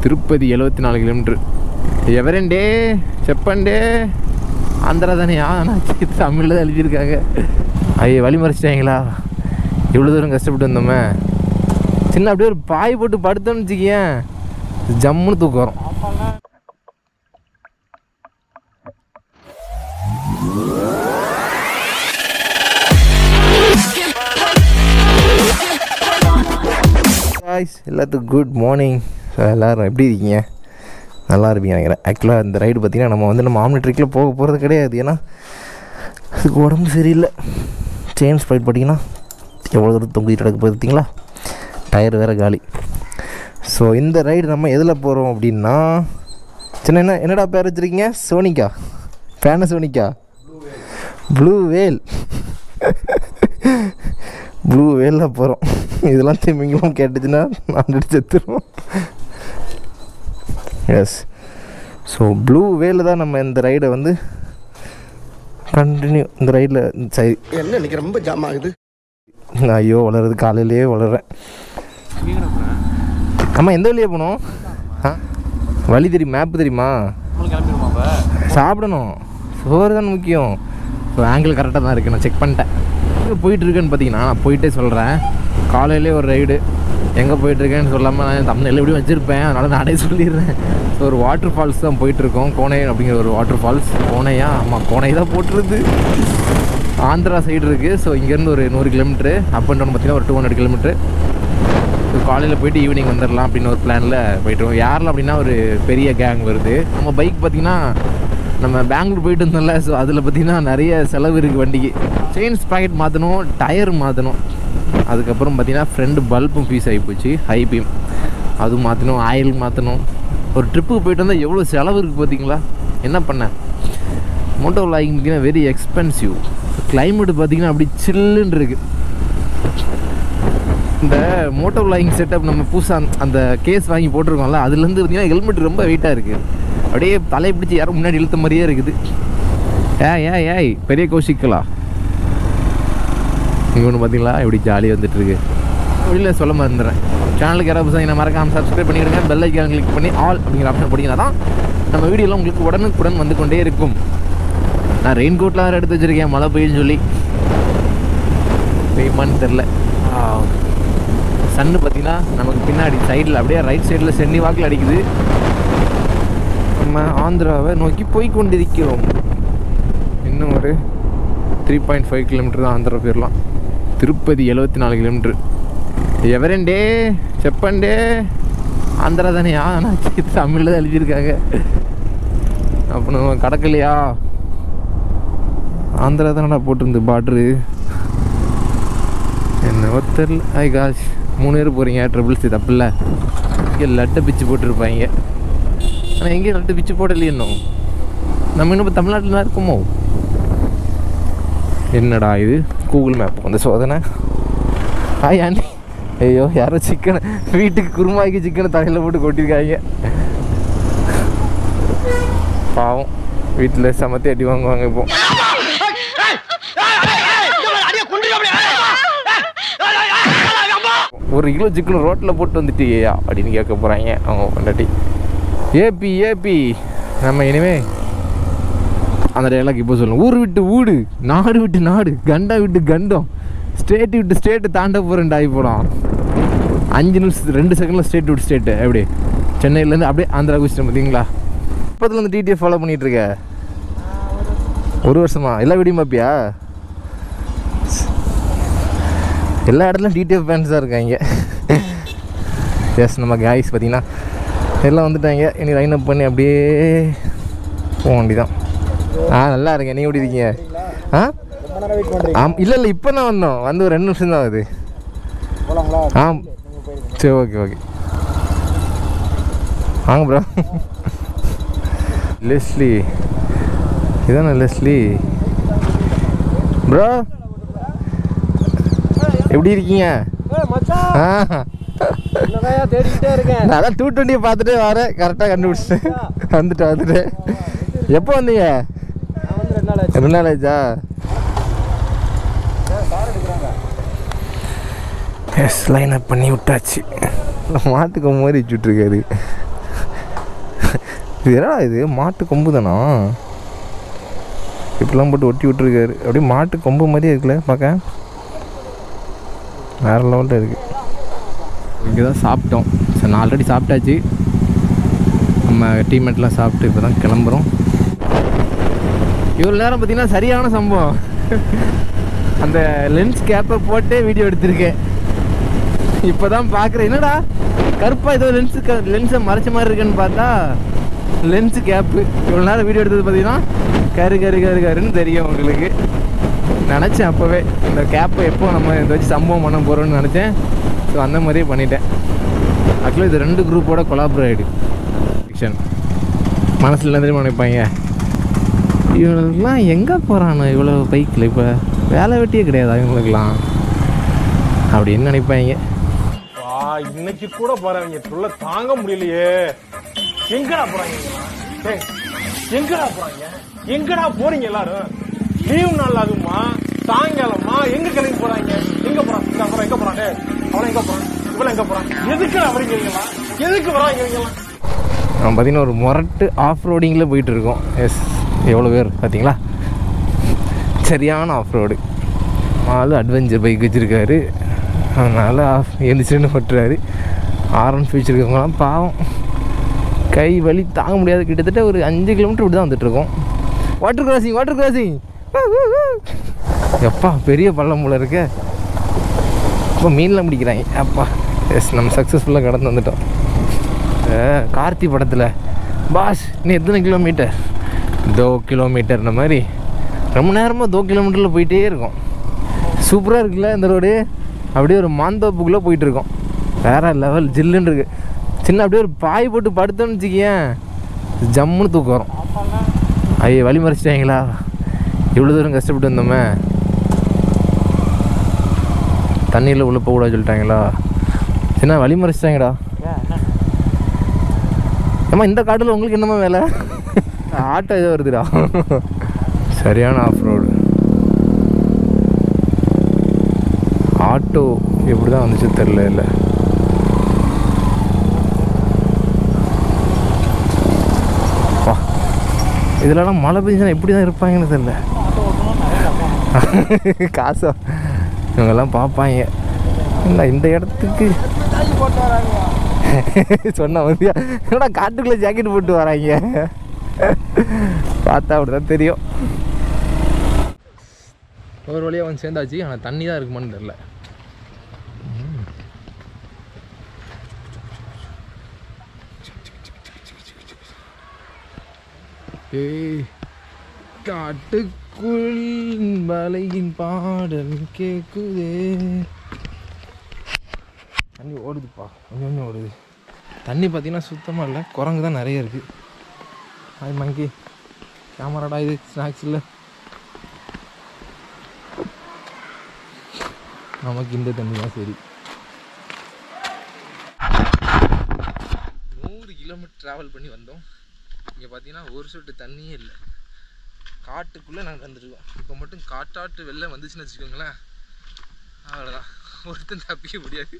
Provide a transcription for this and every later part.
Tirupati 74 kilometre. எவரண்டே செப்பண்டே ஆந்திரா தானேயா? ஆனால் தமிழில் தான் எழுதியிருக்காங்க. ஐயோ வழி மறைச்சிட்டாங்களா? இவ்வளோ தூரம் கஷ்டப்பட்டு வந்தோமே. சின்ன அப்படியே ஒரு பாய் போட்டு படுத்தோன்னு வச்சுக்கேன், ஜம்முன்னு தூக்கம் வரும். எல்லாத்துக்கும் குட் மார்னிங். ஸோ எல்லோரும் எப்படி இருக்கீங்க? நல்லா இருப்பீங்க நினைக்கிறேன். ஆக்சுவலாக இந்த ரைடு பார்த்திங்கன்னா நம்ம ஆம்னி ட்ரிக்கில் போக போகிறது கிடையாது. ஏன்னா அதுக்கு உடம்பு சரியில்லை. செயின் ஸ்ப்ரைட் பார்த்திங்கன்னா எவ்வளோ தூரம் தொங்கிட்டு கிடக்கு பார்த்தீங்களா? டயர் வேறு காலி. ஸோ இந்த ரைடு நம்ம எதில் போகிறோம் அப்படின்னா, சின்ன என்னடா பேர் வச்சுருக்கீங்க? சோனிக்கா, பேனசோனிக்கா, ப்ளூ வேல். ப்ளூ வேலில் போகிறோம். இதெல்லாம் திமிங்கலம் கேட்டுச்சுன்னா நான் செத்துருவோம். எஸ், ஸோ ப்ளூ வேலில் தான் நம்ம இந்த ரைடை வந்து கண்டினியூ. இந்த ரைடில் சரி என்ன இன்றைக்கி ரொம்ப ஜாம் ஆகுது. ஐயோ வளருது, காலையிலேயே வளர்கிறேன். ஆமாம், எந்த வழியாக போகணும்? வழி தெரியும், மேப்பு தெரியுமா? சாப்பிடணும், சோறு தான் முக்கியம். ஸோ ஆங்கிள் கரெக்டாக தான் இருக்குது, நான் செக் பண்ணிட்டேன். எங்கே போயிட்டுருக்கேன்னு பார்த்தீங்கன்னா நான் போயிட்டே சொல்கிறேன். காலையிலே ஒரு ரைடு, எங்கே போயிட்டுருக்கேன்னு சொல்லாமல் நான் தமிழில் எப்படி வச்சுருப்பேன், அதனால் நானே சொல்லிடுறேன். ஸோ ஒரு வாட்டர் ஃபால்ஸ் தான் போயிட்டுருக்கோம். கோனை அப்படிங்கிற ஒரு வாட்டர் ஃபால்ஸ். கோனையா? ஆமாம், கோனை தான் போட்டுருது. ஆந்திரா சைடு இருக்குது. ஸோ இங்கேருந்து ஒரு 100 கிலோமீட்ரு, அப் அண்ட் டவுன் பார்த்திங்கன்னா ஒரு 200 கிலோமீட்ரு. ஸோ காலையில் போய்ட்டு ஈவினிங் வந்துடலாம் அப்படின்னு ஒரு பிளானில் போய்ட்டுருவோம். யாரில் அப்படின்னா ஒரு பெரிய கேங் வருது. நம்ம பைக் பார்த்திங்கன்னா நம்ம பெங்களூர் போயிட்டு இருந்தோம்ல, ஸோ அதில் பார்த்திங்கன்னா நிறைய செலவு இருக்குது வண்டிக்கு. செயின் ஸ்ப்ராக்கெட் மாற்றணும், டயர் மாற்றணும், அதுக்கப்புறம் பார்த்திங்கன்னா ஃப்ரெண்டு பல்பும் ஃபீஸ் ஆகிப்போச்சு, ஹை பீம் அது மாற்றணும், ஆயில் மாற்றணும். ஒரு ட்ரிப்புக்கு போயிட்டு வந்தால் எவ்வளோ செலவு இருக்குது பார்த்திங்களா? என்ன பண்ணேன், மோட்டோ விளாகிங் பார்த்திங்கன்னா வெரி எக்ஸ்பென்சிவ். கிளைமேட்டு பார்த்திங்கன்னா அப்படி சில்லுன்னு இருக்குது. இந்த மோட்டோ விளாகிங் செட்டப் நம்ம புதுசாக அந்த கேஸ் வாங்கி போட்டிருக்கோம்ல, அதுலேருந்து பார்த்திங்கன்னா ஹெல்மெட் ரொம்ப வெயிட்டாக இருக்குது. அப்படியே தலையை பிடிச்சி யாரும் முன்னாடி இழுத்த மாதிரியே இருக்குது. ஏய் பெரிய கௌஷிக்கலா இங்கே ஒன்று பார்த்தீங்களா எப்படி ஜாலியாக வந்துட்டுருக்கு. வெளியில் சொல்ல மறந்துடுறேன். சேனலுக்கு யாராவது புதுசாக என்ன மறக்காமல் சப்ஸ்கிரைப் பண்ணிவிடுங்க. பெல் ஐக்கான் கிளிக் பண்ணி ஆல் அப்படிங்கிற ஆப்ஷன் போட்டிங்கன்னா தான் நம்ம வீடியோலாம் உங்களுக்கு உடனுக்குடன் வந்து கொண்டே இருக்கும். நான் ரெயின் கோட்லாம் வேறு எடுத்து வச்சுருக்கேன், மழை பெய்யுன்னு சொல்லி. பெய்யுமான்னு தெரில. சன்னு பார்த்திங்கன்னா நமக்கு பின்னாடி சைடில் அப்படியே ரைட் சைடில் சென்னி வாக்கில் அடிக்குது. நம்ம ஆந்திராவை நோக்கி போய் கொண்டிருக்கிறோம். இன்னும் ஒரு 3.5 கிலோமீட்டர் தான் ஆந்திரா போயிடலாம். திருப்பதி 74 கிலோமீட்ரு. எவரண்டே செப்பண்டே ஆந்திரா தானேயா? ஆனால் தமிழில் தான் எழுதியிருக்காங்க. அப்போ நம்ம கடக்கலையா? ஆந்திரா தானடா போட்டிருந்து பார்ட்ரு. என்ன ஒருத்தர் ஐ காஷ் 3 பேர் போகிறீங்க. ட்ரிபிள்ஸ் தப்பில்ல. இங்கே லட்டை பிச்சு போட்டிருப்பாங்க. ஆனால் எங்கேயும் லட்டு பிச்சு போடலையே இன்னும். நம்ம இன்னும் இப்போ தமிழ்நாட்டில் தான் இருக்குமோ? என்னடா இது கூகுள் மேப் வந்து சோதனை. Hi aunty. ஐயோ யாரோ சிக்கனை வீட்டுக்கு குருமாய்க்கு சிக்கனை தலையில் போட்டு கொட்டியிருக்காங்க. பாவம், வீட்டில் சமத்தி அடி வாங்குவாங்க. இப்போ ஒரு கிலோ சிக்கன் ரோட்டில் போட்டு வந்துட்டியா அப்படின்னு கேட்க போகிறாங்க அவங்க கொண்டாட்டி. ஏபி நம்ம இனிமே அந்த டைலாக் இப்போ சொல்லணும். ஊர் விட்டு ஊடு, நாடு விட்டு நாடு, கண்டா விட்டு கண்டம், ஸ்டேட்டு விட்டு ஸ்டேட்டு தாண்ட போகிறேன்டா. போகலாம் 5 நிமிஷம் 2 செகண்டில் ஸ்டேட் விட்டு ஸ்டேட்டு. எப்படி சென்னையிலேருந்து அப்படியே ஆந்திரா குச்சிட்டேன் பார்த்தீங்களா? இப்போதுல வந்து டிடிஎஃப் ஃபாலோ பண்ணிகிட்ருக்க 1 வருஷமா? எல்லா வீடியும் பார்ப்பியா? எல்லா இடத்துலையும் டிடிஎஃப் ஃபேன்ஸ் தான் இருக்காங்க. எஸ், நம்ம காய்ஸ் பார்த்திங்கன்னா எல்லாம் வந்துட்டாங்க. இனி லைன் அப் பண்ணி அப்படியே போக வேண்டிதான். நல்லா இருக்கேன். நீ எப்படி இருக்கீங்க? இல்லை இப்போ தான் வந்தோம். வந்து ஒரு 2 நிமிஷம் தான் ஆகுது. சரி, ஓகே வாங்க ப்ரோ. லெஸ்லி இதானே? லெஸ்லி ப்ரோ எப்படி இருக்கீங்க? நான் அதான் 220 பார்த்துட்டு வரேன். கரெக்டாக கண்டுபிடிச்சிட்டேன். வந்துட்டேன். எப்போ வந்தீங்க? 2 நாள் ஆச்சா? எஸ், லைன் அப் பண்ணி விட்டாச்சு. மாட்டுக்கு மாதிரி வச்சுட்ருக்காரு. இது என்னடா இது மாட்டு கொம்பு தானா? இப்படிலாம் போட்டு ஒட்டி விட்டுருக்காரு. அப்படியே மாட்டு கொம்பு மாதிரியே இருக்குல்ல பார்க்க. வேறு லெவலில் இருக்குது. இங்கே தான் சாப்பிட்டோம். சரி, நான் ஆல்ரெடி சாப்பிட்டாச்சு. நம்ம டீம்மேட்லாம் சாப்பிட்டு இப்போ தான் கிளம்புறோம். இவ்வளோ நேரம் பார்த்திங்கன்னா சரியான சம்பவம். அந்த லென்ஸ் கேப்பை போட்டே வீடியோ எடுத்திருக்கேன். இப்போ தான் பார்க்குறேன், என்னடா கருப்பாக ஏதோ லென்ஸை மறைச்ச மாதிரி இருக்குன்னு பார்த்தா லென்ஸு கேப்பு. இவ்வளோ நேரம் வீடியோ எடுத்தது பார்த்தீங்கன்னா கருன்னு தெரியும் உங்களுக்கு. நினச்சேன் அப்போவே இந்த கேப்பை எப்போ நம்ம இதை வச்சு சம்பவம் பண்ண போகிறோம்னு நினச்சேன். ஸோ அந்த மாதிரியே பண்ணிட்டேன். ஆக்சுவலாக இது 2 குரூப்போட கொலாபரேட் ஃபிக்ஷன். மனசில் என்ன தெரியுமா நினைப்பாங்க, இவங்களுக்குலாம் எங்கே போகிறானோ இவ்வளோ பைக்கில், இப்போ வேலை வெட்டியே கிடையாது இவங்களுக்குலாம் அப்படின்னு நினைப்பாங்க. இன்னைக்கு கூட போறாங்க சொல்ல தாங்க முடியலையே. எங்கடா போறாங்க? எங்கடா போறாங்க? எங்கடா போறீங்க எல்லாரும்? லீவ் நாள் ஆகுமா சாயங்காலமா? எங்க கிளம்பி போறாங்க? எங்க போறான்? எங்க போறாங்க? அவன் எங்க போறான்? இவள எங்க போறான்? எதுக்கு வரீங்களா? எதுக்கு வராங்க? நம்ம பார்த்தீங்கன்னா ஒரு முரட்டு ஆஃப் ரோடிங்கில் போயிட்டு இருக்கோம். எஸ், எவ்வளோ பேர் பார்த்தீங்களா? சரியான ஆஃப் ரோடு. ஆள் அட்வென்ச்சர் பைக் வச்சுருக்காரு. அதனால் எழுந்துச்சுன்னு ஓட்டுறாரு. ஆரன் ஃபியூச்சர் இருக்கவங்களாம் பாவம் கை வலி தாங்க முடியாது. கிட்டத்தட்ட ஒரு 5 கிலோமீட்டர் இப்படி தான் வந்துட்டுருக்கோம். வாட்டர் கிராசிங் எப்பா பெரிய பள்ளம் போல இருக்க. இப்போ மீன்லாம் பிடிக்கிறாங்க அப்பா. எஸ், நம்ம சக்ஸஸ்ஃபுல்லாக கடந்து வந்துட்டோம். கார்த்தி படத்தில் பாஸ் இன்னும் எத்தனை கிலோமீட்டர், 2 கிலோமீட்டர்ன மாதிரி ரொம்ப நேரமாக 2 கிலோமீட்டரில் போயிட்டே இருக்கோம். சூப்பராக இருக்குல்ல இந்த ரோடு. அப்படியே ஒரு மாந்தோப்புக்குள்ளே போயிட்டுருக்கோம். வேறு லெவல் ஜில்லுன்னு இருக்குது. சின்ன அப்படியே ஒரு பாய் போட்டு படுத்தோன்னு வச்சுக்கேன், ஜம்முன்னு தூக்கம் வரும். ஐயோ வழி மறைச்சிட்டாங்களா? இவ்வளோ தூரம் கஷ்டப்பட்டு வந்தோமே, தண்ணியில் உள்ள போகக்கூடாது சொல்லிட்டாங்களா? சின்ன வழி மறைச்சிட்டாங்கடா. ஏம்மா இந்த காட்டில் உங்களுக்கு என்னம்மா வேலை? ஆட்டோ ஏதோ வருதுடா. சரியான ஆஃப் ரோடு. ஆட்டோ எப்படி தான் வந்துச்சு தெரில. இல்லை வா, இதிலலாம் மழை பெஞ்சுன்னா எப்படி தான் இருப்பாங்கன்னு தெரில. காசா இவங்கெல்லாம் பார்ப்பாங்க. இல்லை இந்த இடத்துக்கு சொன்ன வந்து என்னடா காட்டுக்குள்ளே ஜாக்கெட் போட்டு வராங்க. பார்த்தா அப்படி தான் தெரியும். ஒரு வழியாக வந்து சேர்ந்தாச்சு. ஆனால் தண்ணி தான் இருக்குமான்னு தெரில. காட்டுக்குள் வலையின் பாடல் கேக்குதே. தண்ணி ஓடுதுப்பா, கொஞ்சம் ஓடுது. தண்ணி பார்த்தீங்கன்னா சுத்தமாக இல்லை, குரங்கு தான் நிறைய இருக்குது. ஹாய் மங்கி, கேமராடா இது, ஸ்நாக்ஸ் இல்லை. நமக்கு இந்த தண்ணி தான் சரி. 100 கிலோமீட்டர் ட்ராவல் பண்ணி வந்தோம். இங்கே பார்த்தீங்கன்னா ஒரு சொட்டு தண்ணியே இல்லை. காட்டுக்குள்ளே நாங்கள் வந்துருக்கோம். இப்போ மட்டும் காட்டாட்டு வெள்ளம் வந்துச்சுன்னு வச்சுக்கோங்களேன், அவ்வளோதான், ஒருத்தன் தப்பிக்க முடியாது.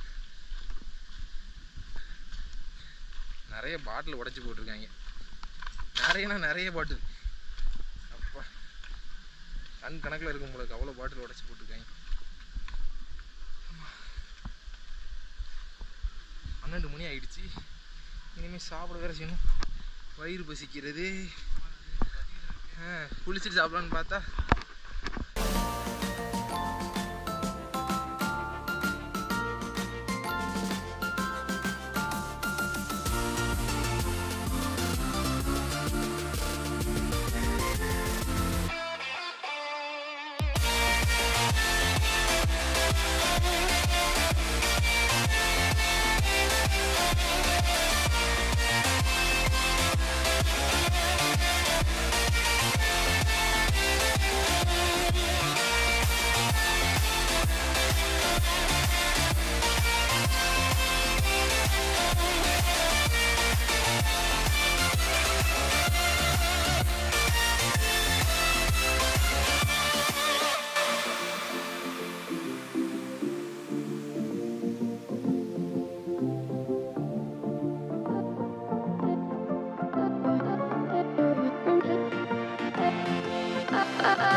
நிறைய பாட்டில் உடச்சி போட்டிருக்காங்க. நிறைய பாட்டில், அப்பா டன் கணக்கில் இருக்கும் போல அவ்வளோ பாட்டில் உடச்சி போட்டிருக்காங்க. 12 மணி ஆகிடுச்சு. இனிமேல் சாப்பிட வேறு செய்யணும். வயிறு பசிக்கிறது. குளிச்சுட்டு சாப்பிடலான்னு பார்த்தா ஆ